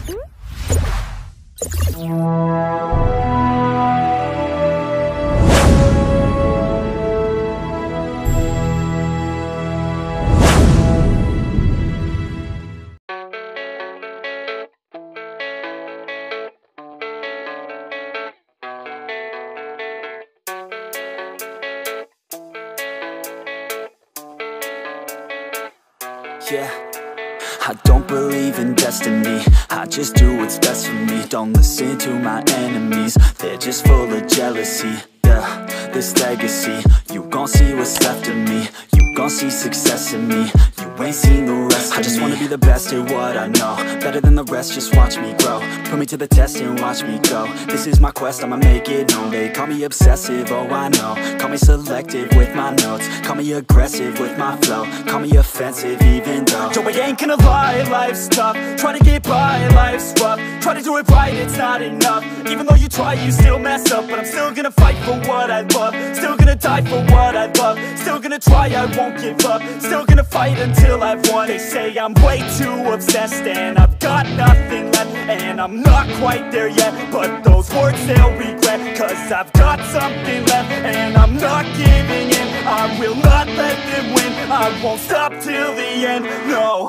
Yeah, I don't believe in destiny, I just do what's best for me. Don't listen to my enemies, they're just full of jealousy. Yeah, this legacy, you gon' see what's left of me. You gon' see success in me, you ain't seen the rest of me. I just wanna be the best at what I know, better than the rest, just watch me grow. Put me to the test and watch me go. This is my quest, I'ma make it known. They call me obsessive, oh I know. Call me selective with my notes, call me aggressive with my flow. Call me offensive even though yo, I ain't gonna lie, life's tough. Try to get by, life's rough. Try to do it right, it's not enough. Even though you try, you still mess up. But I'm still gonna fight for what I love, still gonna die for what I love. Still gonna try, I won't give up. Still gonna fight until I've won. They say I'm way too obsessed and I've got nothing left, and I'm not quite there yet, but those words they'll regret. Cause I've got something left and I'm not giving in. I will not let them win, I won't stop till the end, no.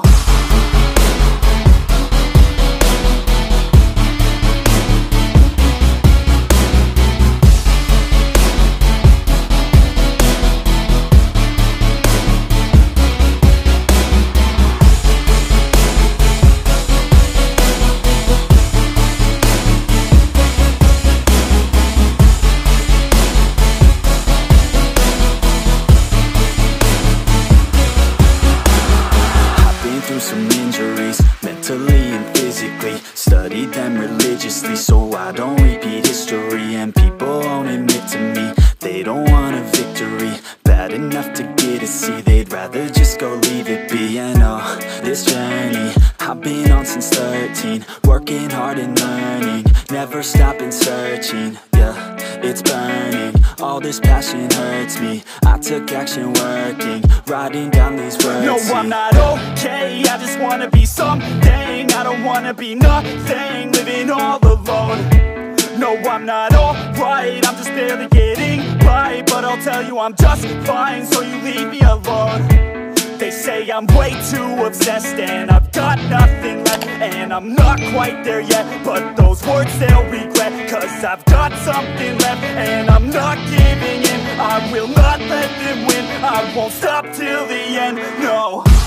Some injuries, mentally and physically. Studied them religiously so I don't repeat history. And people won't admit to me they don't want a victory bad enough to get a C. They'd rather just go leave it be. And oh, this journey I've been on since 13, working hard and learning, never stopping searching. Yeah, it's burning, all this passion hurts me. I took action working, writing down these words. No, I'm not okay, I just wanna be something. I don't wanna be nothing, living all alone. No, I'm not alright, I'm just barely getting by. But I'll tell you I'm just fine, so you leave me alone. They say I'm way too obsessed and I've got nothing left, and I'm not quite there yet, but those words they'll regret. Cause I've got something left and I'm not giving in. I will not let them win, I won't stop till the end, no.